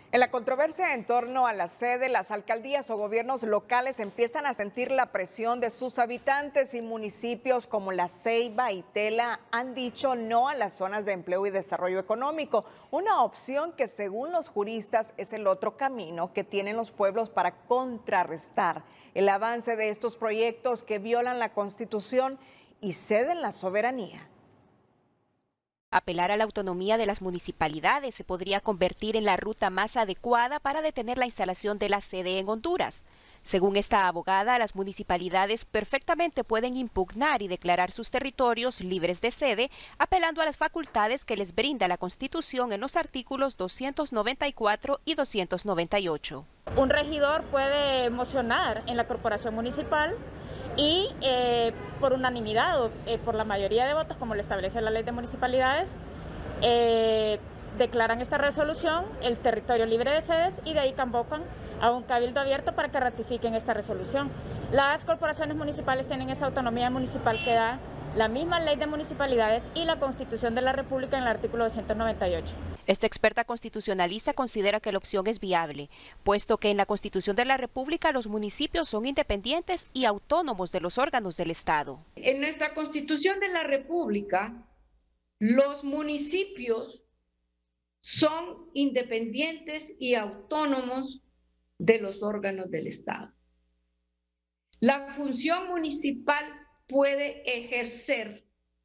En la controversia en torno a la sede, las alcaldías o gobiernos locales empiezan a sentir la presión de sus habitantes y municipios como La Ceiba y Tela han dicho no a las zonas de empleo y desarrollo económico, una opción que según los juristas es el otro camino que tienen los pueblos para contrarrestar el avance de estos proyectos que violan la Constitución y ceden la soberanía. Apelar a la autonomía de las municipalidades se podría convertir en la ruta más adecuada para detener la instalación de la sede en Honduras. Según esta abogada, las municipalidades perfectamente pueden impugnar y declarar sus territorios libres de sede, apelando a las facultades que les brinda la Constitución en los artículos 294 y 298. Un regidor puede mocionar en la corporación municipal y por unanimidad o por la mayoría de votos, como lo establece la ley de municipalidades, declaran esta resolución el territorio libre de sedes y de ahí convocan a un cabildo abierto para que ratifiquen esta resolución. Las corporaciones municipales tienen esa autonomía municipal que da la misma ley de municipalidades y la Constitución de la República en el artículo 298. Esta experta constitucionalista considera que la opción es viable, puesto que en la Constitución de la República los municipios son independientes y autónomos de los órganos del Estado. En nuestra Constitución de la República, los municipios son independientes y autónomos de los órganos del Estado. La función municipal puede ejercer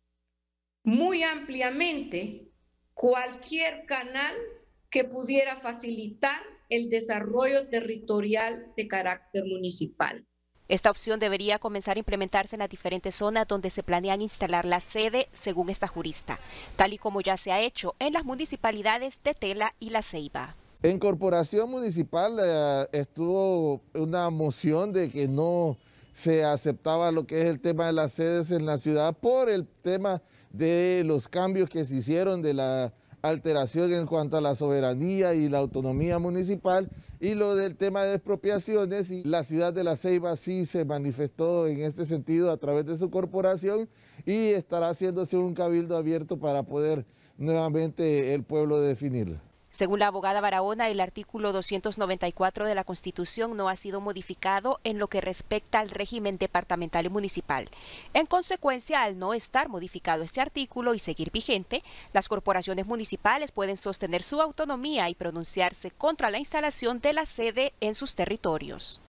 muy ampliamente cualquier canal que pudiera facilitar el desarrollo territorial de carácter municipal. Esta opción debería comenzar a implementarse en las diferentes zonas donde se planean instalar la sede, según esta jurista, tal y como ya se ha hecho en las municipalidades de Tela y La Ceiba. En corporación municipal estuvo una moción de que no se aceptaba lo que es el tema de las sedes en la ciudad por el tema de los cambios que se hicieron, de la alteración en cuanto a la soberanía y la autonomía municipal y lo del tema de expropiaciones. Y la ciudad de La Ceiba sí se manifestó en este sentido a través de su corporación y estará haciéndose un cabildo abierto para poder nuevamente el pueblo definirla. Según la abogada Barahona, el artículo 294 de la Constitución no ha sido modificado en lo que respecta al régimen departamental y municipal. En consecuencia, al no estar modificado este artículo y seguir vigente, las corporaciones municipales pueden sostener su autonomía y pronunciarse contra la instalación de la sede en sus territorios.